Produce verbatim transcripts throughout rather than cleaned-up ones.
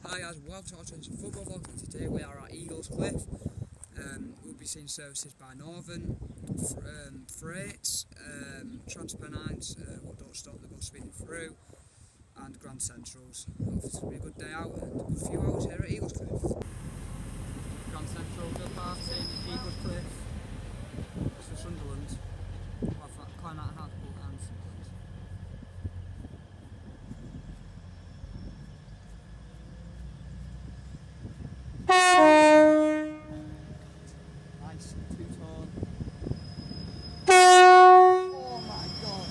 Hi guys, welcome to our Twenty Football Vlog, and today we are at Eaglescliffe. Um, we'll be seeing services by Northern, um, Freight, um, Transpennines, uh, what don't stop, they go speeding through, and Grand Centrals. Hopefully it's going to be a good day out and a good few hours here at Eaglescliffe. Grand Central, good party, Eaglescliffe, it's for Sunderland. I'll climb out hard and Sunderland. Nice, two-tone. Oh my god!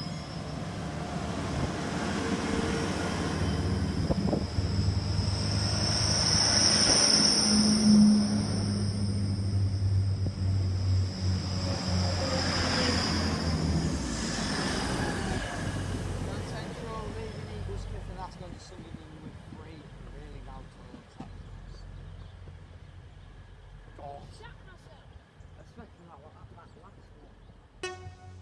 Grand Central leaving Eaglescliffe, and that's going to Sunderland with three really loud tones. Oh. Especially that, that, that last one.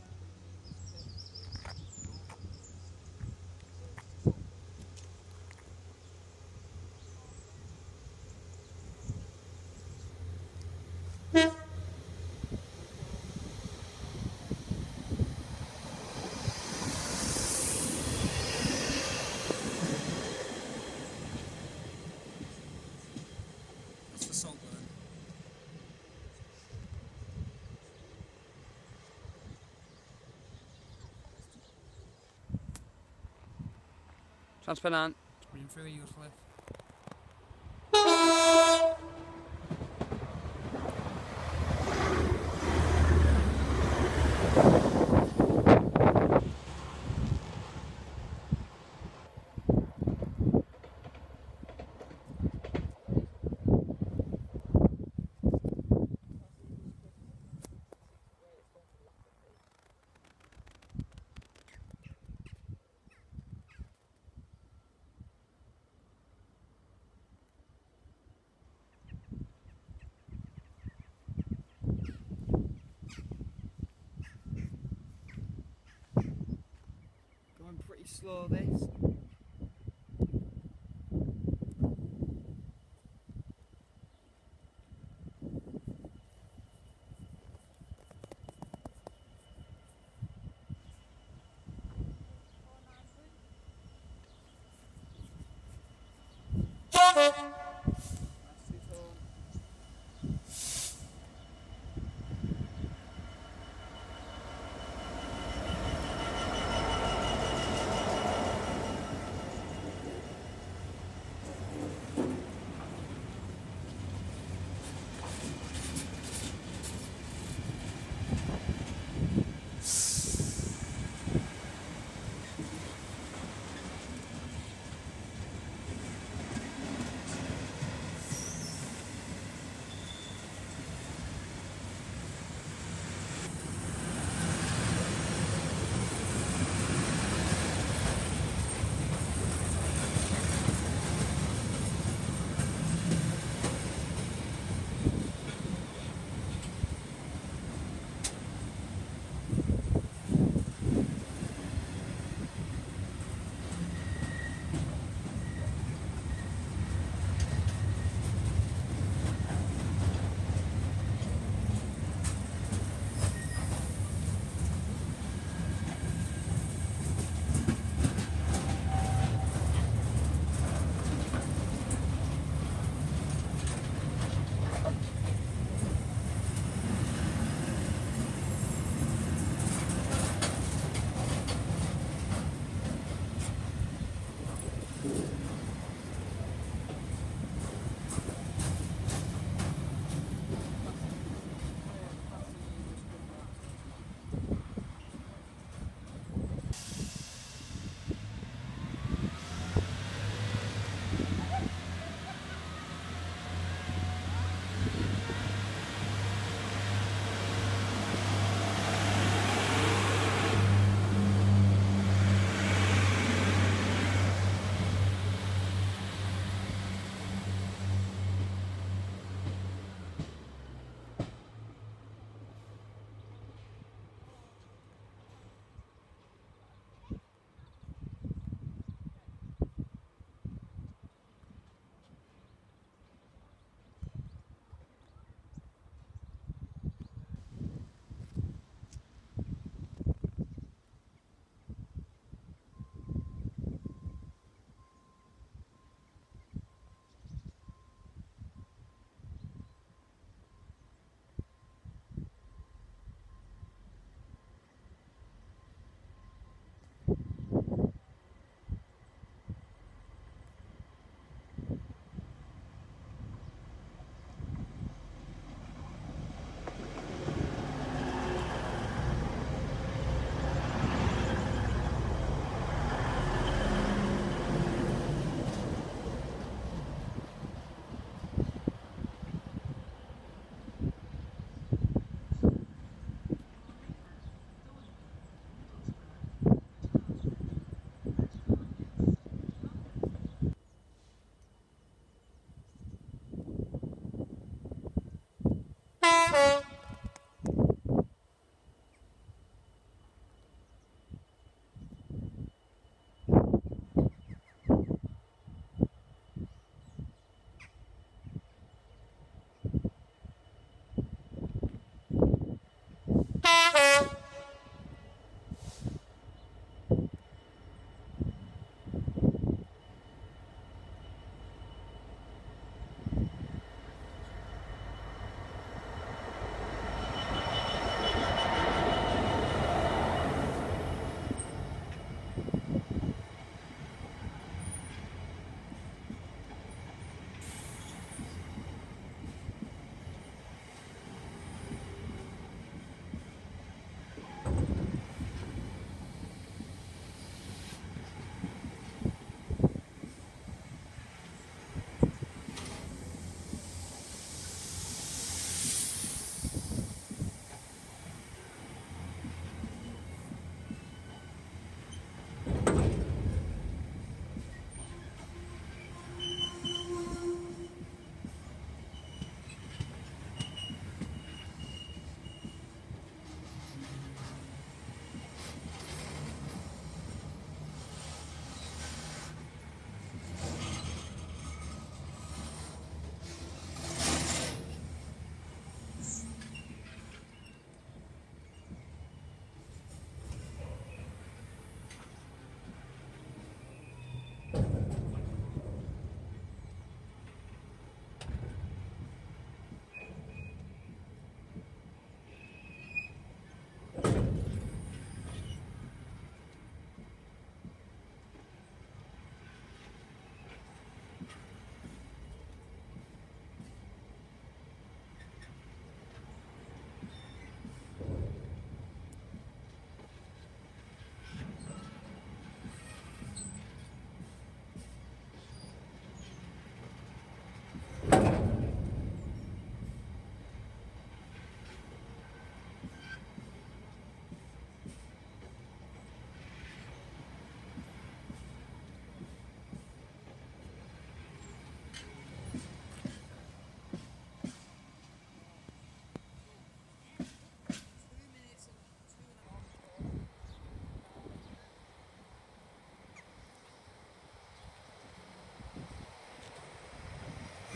That's for Saltburn. Transpennine. Been through Eaglescliffe. Going pretty slow this.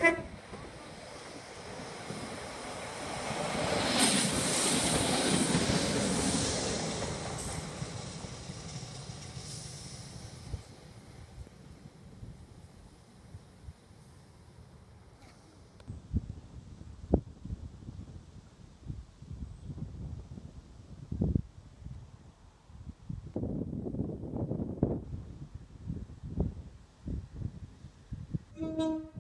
Thank you.